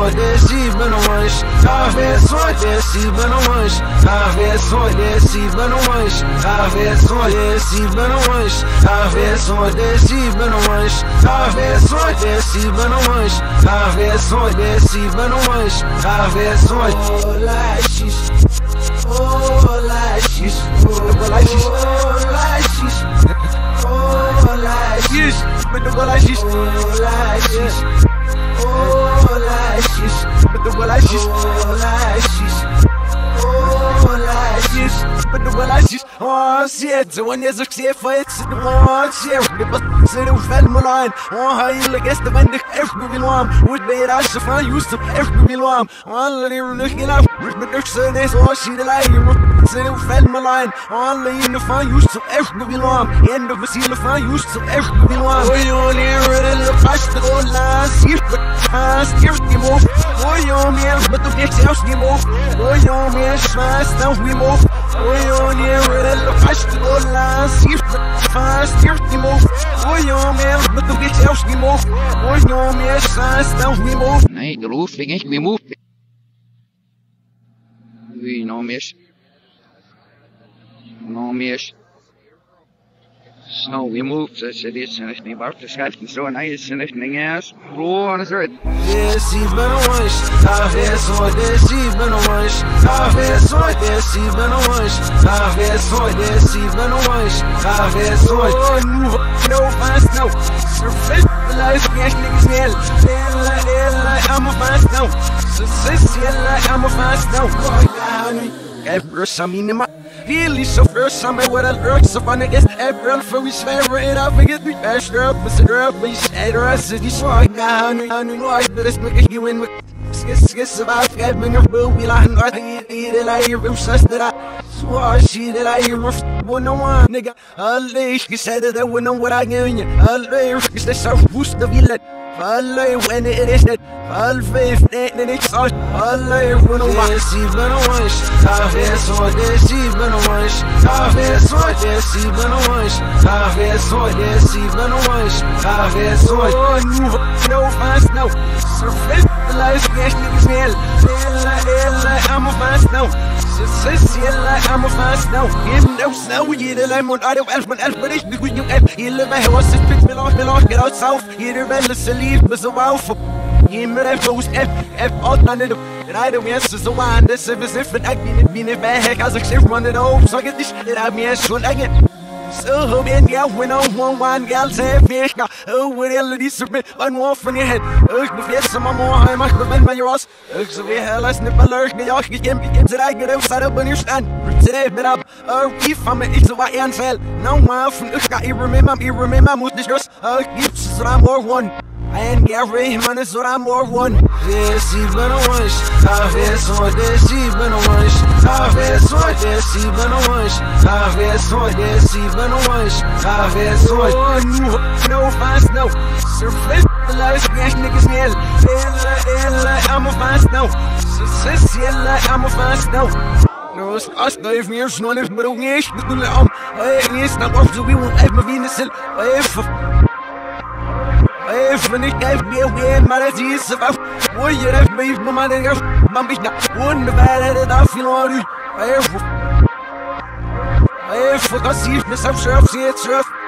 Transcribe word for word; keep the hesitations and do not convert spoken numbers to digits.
descido no manche, cabeções descido no manche, cabeções descido no manche, cabeções descido no manche, cabeções descido no manche, cabeções descido no manche, cabeções descido no manche, cabeções. Oh, laxis, oh, laxis, oh, laxis, oh, laxis, oh, laxis, oh, laxis, oh, laxis, oh, laxis, oh, laxis, oh, laxis, oh, laxis. Oh, shit, so when there's a shit fight, oh, shit, but sit in fell line. Oh, how you look at the band, every one would be it. I should find used to every one. Only looking out, but there's so this, oh, she the lie. Sit in fell line. Only in the fun used to every one. End of a seal of fun used to every one. Oh, you only read the past the old last year, but past year, you move. Oh, you man, but the next house, you move. Oh, you man, fast now we move. Oh, you only read the past the old last year, but fast year, you move. Oh, you man, but the next house, you move. Oh, you man, fast now we move. Nee, de roofing is we move. We no miss. No miss. Snow we move, so it is and it's me about to scratch and so nice and anything else. Roll on the third. Descido no manche, cabeções descido no manche, cabeções descido no manche, cabeções descido no manche, cabeções. Oh, no fast now. Surface life can't niggas like I'm a fast now. Success like I'm a fast now. Every time in my really so first time I would have heard so fun against April for we swear it up and get me bashed up, but it up, we said the rest of the swag down, I know I did this make you in with skis skis about getting your boo, we like nothing, eat it like you're obsessed that I swore she that I hear one no one nigga, all day she said that I wouldn't know what I gave you, all day is the self boost the village. Allay when it is that all faith and it's all allay when I see when I wish cabeções descido no manche cabeções descido no manche cabeções descido no manche cabeções. Oh, no fast now surface life can't niggas feel like I'm a fast now. Success like I'm a fast now. Even though snow you the lemon out of elf but elf but it's because you have you live a house that fits me off me off get out south you the rebels leave was a wow for you me that goes F F out none of them and I don't answer so one this is different I mean it mean it bad heck as I say run it over so I get this shit I mean so I get so ben yeah when I want one gal say fish now oh what hell this me one more from your head oh the face some more I must prevent my yours so we hell I snip alert me jag game games that I get outside up on your stand today but up oh if I'm it's what I fell no one from the sky remember me remember most this just oh gives so I'm more one and every man is what I'm more one. Descido no manche, cabeções descido no manche, cabeções descido no manche, cabeções descido no manche, cabeções. Oh, no, no fast now. Surface life can't niggas feel like I'm a fast now. Success like I'm a fast now. No, it's us, no, if you're not if but okay, it's not um, it's not off to be one ever be in the cell. If if when it gave me a weird maladies about what you have made my money, Mammy, one the bad at I feel on you. I have I have forgot to see myself, see it's rough.